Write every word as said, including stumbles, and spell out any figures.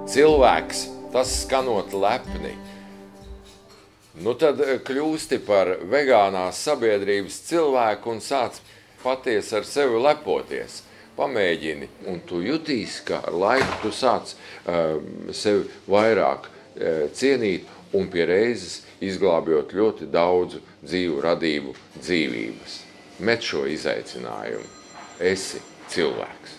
cilvēks, tas skanot lepni. Nu tad kļūsti par vegānās sabiedrības cilvēku un sāc patiesi ar sevi lepoties. Pamēģini, un tu jutīsi, ka ar laiku tu sāc uh, sevi vairāk uh, cienīt un pie reizes izglābjot ļoti daudzu dzīvu radību dzīvības. Met šo izaicinājumu. Esi cilvēks.